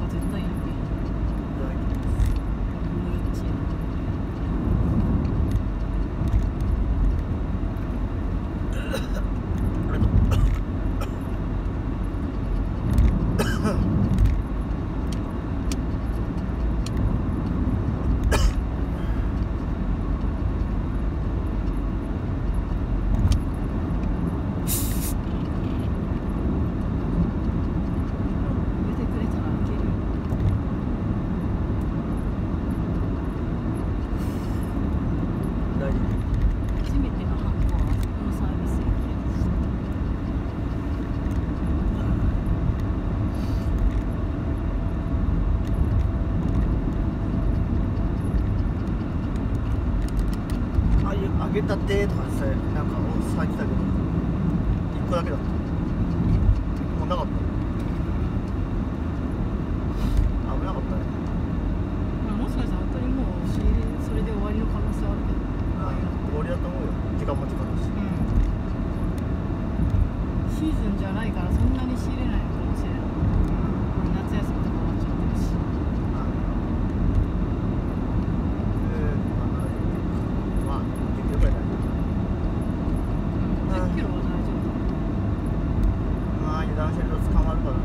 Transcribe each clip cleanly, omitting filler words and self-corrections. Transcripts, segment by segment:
絶対いるね。 揚げたてとかさ、なんか咲いてたけど1個だけだった。もうなかった。危なかったね。 まあ、もしかしたら本当にもう仕入れそれで終わりの可能性はあるけど、 終わりだと思うよ。時間も時間だし、 シーズンじゃないからそんなに仕入れないかもしれない。夏休みとか終わっちゃってるし。 まあ10キロくらいだね。 10キロは大丈夫。 まあ油断してると捕まるからね。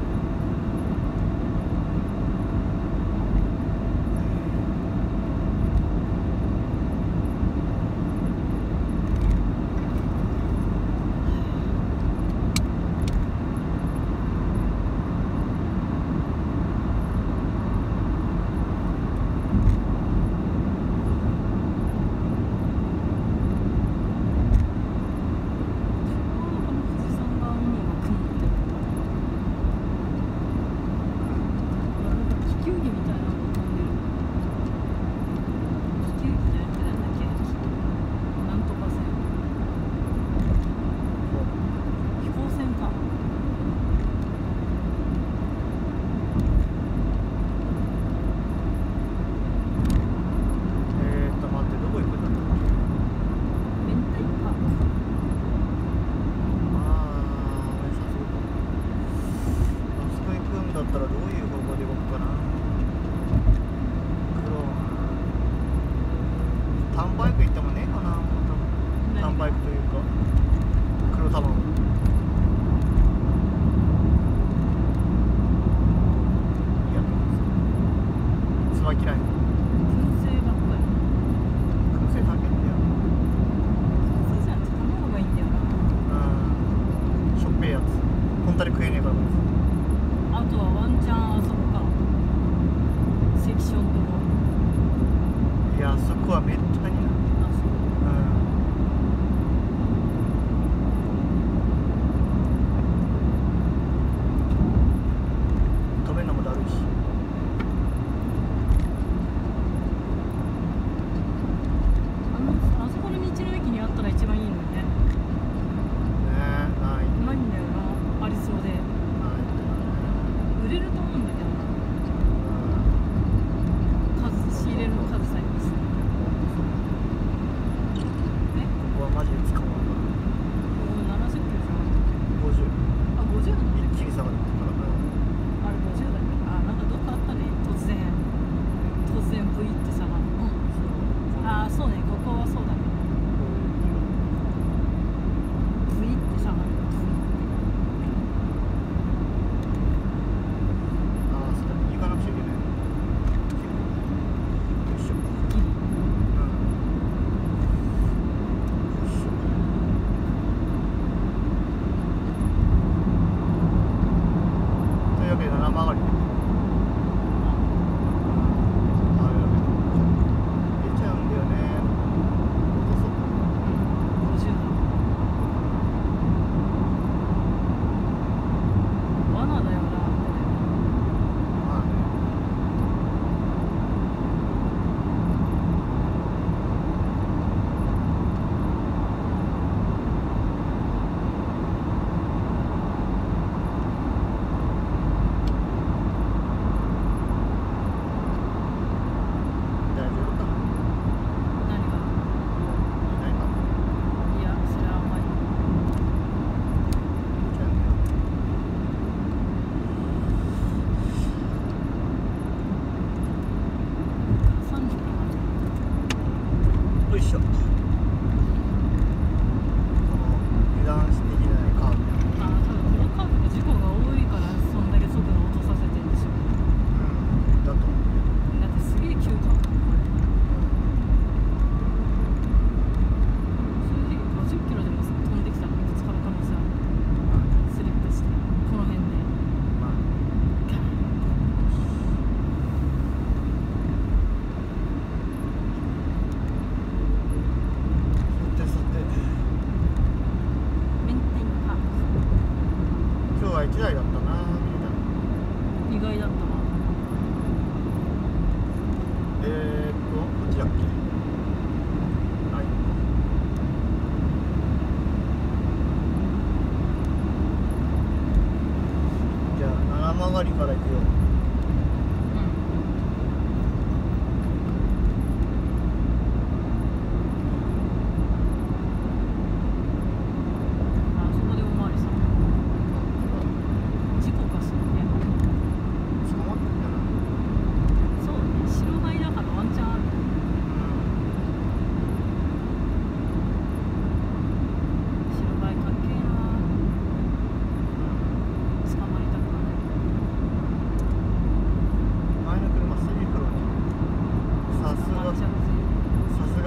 あれ50だっけ？あ、なんかどっ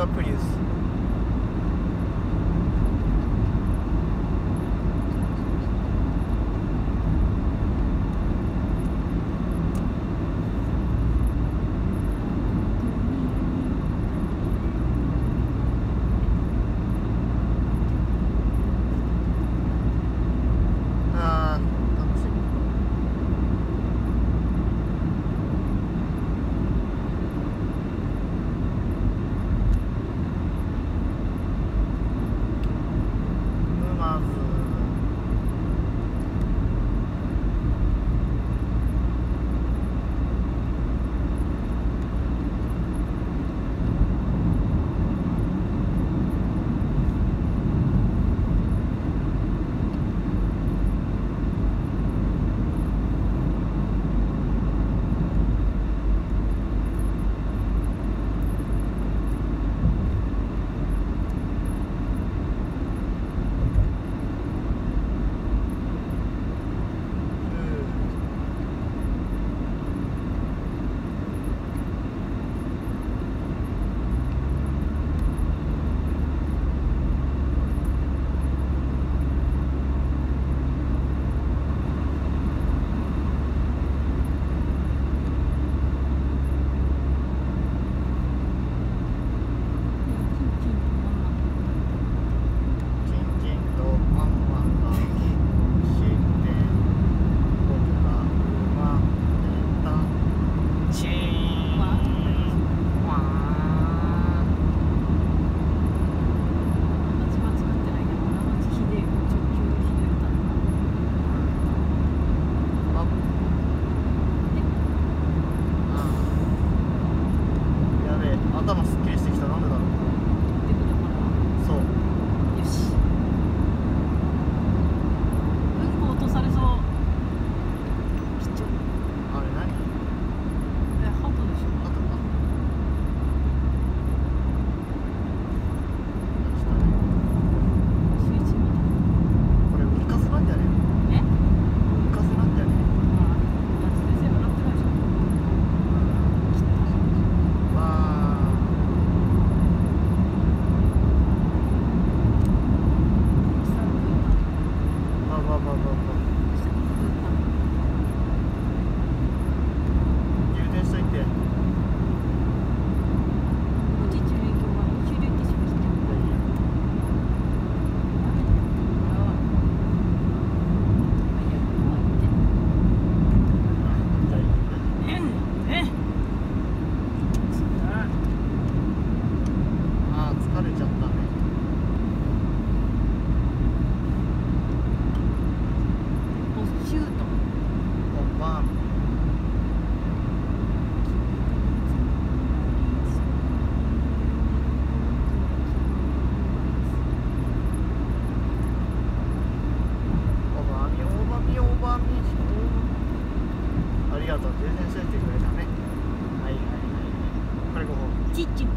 がプリウス。あー楽しみ。沼津。チンチンとワンワンがして僕が生まれた。チーンワン。 間違ってないけど、長町秀直球秀歌のあやべえ、頭すっきりしてきた。なんでだろう。 出てくるから。 そう。 よし。うんこ落とされそう。貴重。 あれ何？ ハトでしょ。 あとか。 スイッチみこれウルカスなんじゃねたい。 ウルカスなんじゃねまあ、夏で全部なってないでしょ。 わー。わわわわわ。充電しといて。あー疲れちゃったね。本番。オーバーミありがとう。充電しといてくれたね。はいはいはい。これ5本。 チッチ